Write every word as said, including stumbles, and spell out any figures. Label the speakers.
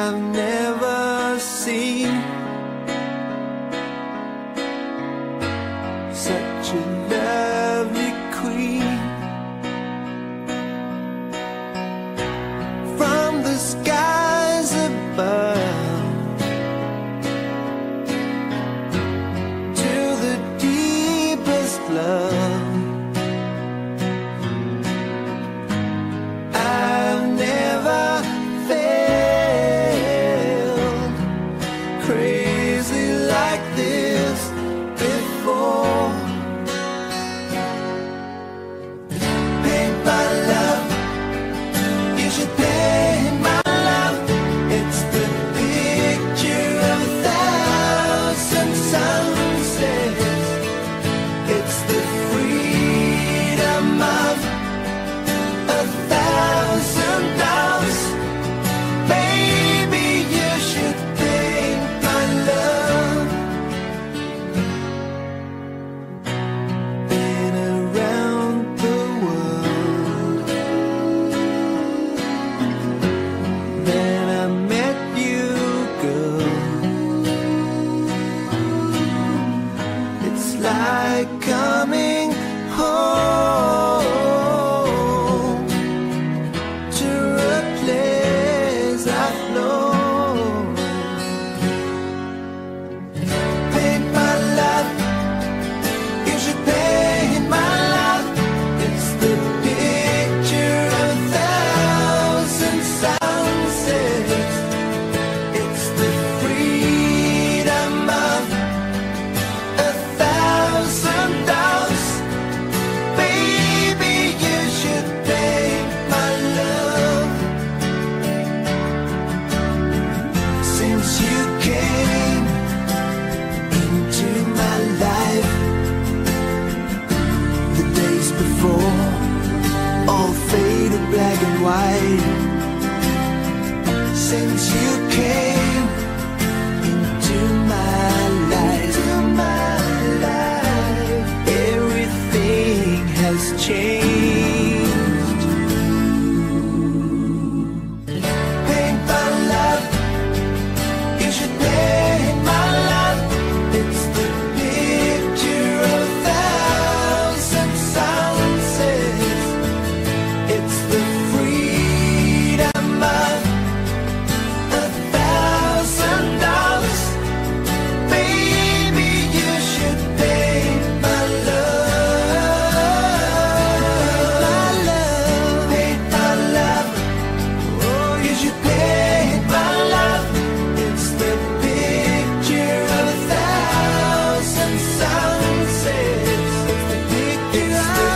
Speaker 1: I've never seen such a lovely queen. From the skies above to the deepest love, I've never felt crazy like this before. Paint my love, you should paint my love. It's the picture of a thousand sunsets. It's the freedom of a thousand dollars. Baby, you should paint my love. Been around the world, then I met you, girl. It's like coming home to a place I've known. Paint my love, you should paint my love. It's the picture of a thousand sunsets. It's the freedom of a thousand dollars. Baby, you should paint my love. Since you came into my life, the days before all faded black and white. Since you came into my life, my life, everything has changed. Paint my love, you should paint my love. It's the picture of a thousand sunsets. It's the freedom of a thousand dollars. Baby, you should paint my love. My love, paint my love. Oh, you should paint my love. It's the picture of a thousand sunsets. It's the picture of